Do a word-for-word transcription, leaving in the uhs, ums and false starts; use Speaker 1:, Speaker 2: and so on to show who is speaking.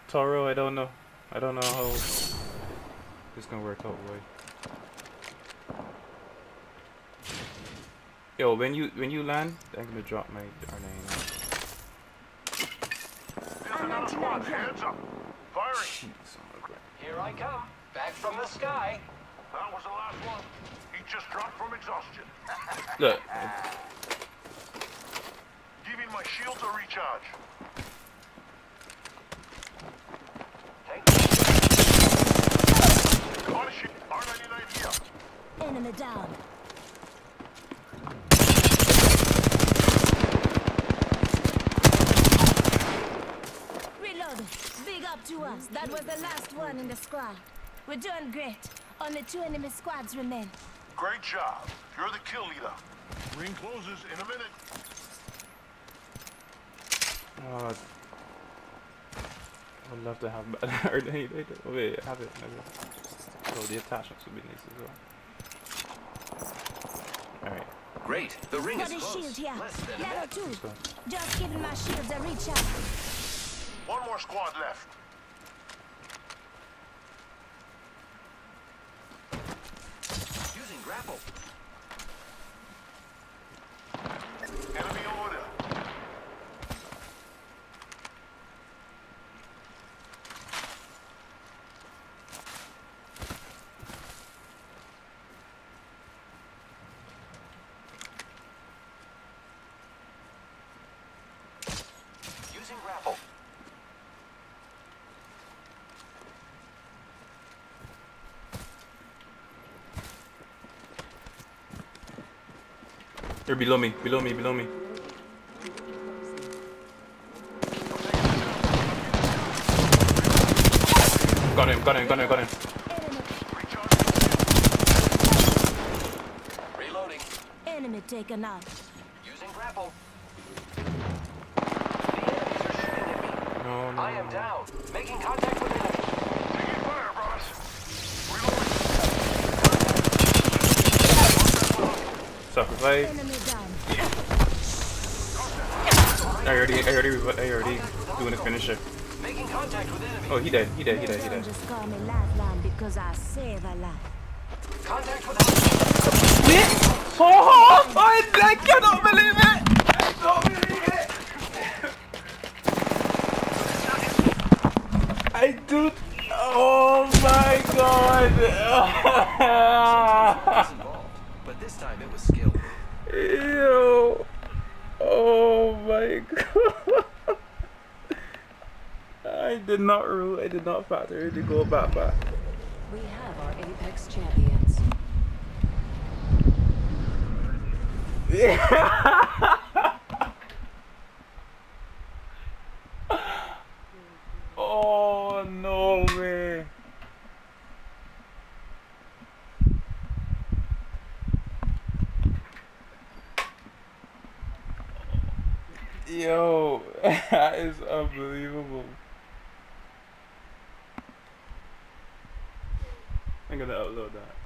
Speaker 1: Toro, I don't know. I don't know how it's gonna work out, boy. Yo, when you when you land, I'm gonna drop my R nine.
Speaker 2: Another squad, hands up. Firing.
Speaker 1: Jeez, oh my God.
Speaker 3: Here I come, back from the sky.
Speaker 2: That was the last one. He just dropped from exhaustion.
Speaker 1: Look.
Speaker 2: Giving my shields a recharge.
Speaker 3: Thank you.
Speaker 2: On a ship. R ninety-nine here.
Speaker 4: Enemy down. Reload. Big up to us. That was the last one in the squad. We're doing great. Only two enemy squads remain.
Speaker 2: Great job. You're the kill leader. Ring closes in a minute.
Speaker 1: Oh, I would love to have or they, they, oh, wait, have it. So the attachments would be nice as well. Alright.
Speaker 3: Great, the ring is
Speaker 4: Got a
Speaker 3: close.
Speaker 4: shield here.
Speaker 3: Less than a
Speaker 4: Level
Speaker 3: minute.
Speaker 4: two.
Speaker 1: Let's go.
Speaker 4: Just giving my shields a recharge.
Speaker 2: One more squad left.
Speaker 3: Using grapple.
Speaker 2: Enemy over there.
Speaker 3: Using grapple.
Speaker 1: You're below me, below me, below me. Got him, got him, got him, got him.
Speaker 3: Reloading.
Speaker 4: Enemy taken out.
Speaker 3: Using grapple. The enemies are shooting at me.
Speaker 1: No, no,
Speaker 3: I am
Speaker 1: no.
Speaker 3: down. Making contact with enemy.
Speaker 2: Taking fire, brothers.
Speaker 1: Sacrifice.
Speaker 4: Enemy down.
Speaker 1: I already, I already, I already doing a finisher.
Speaker 3: Making contact with enemy.
Speaker 1: Oh, he dead, he dead, he dead, he
Speaker 4: They
Speaker 1: dead.
Speaker 4: just call me Lifeline because I save a lot.
Speaker 3: Contact with enemy.
Speaker 1: Oh, I, I cannot believe it! I cannot believe it! I do. Oh my God!
Speaker 3: But this time it was skill.
Speaker 1: Ew! Oh my God! I did not rule. I did not factor to go back back.
Speaker 5: We have our Apex champions.
Speaker 1: Oh no way! Yo, that is unbelievable. I'm gonna upload that.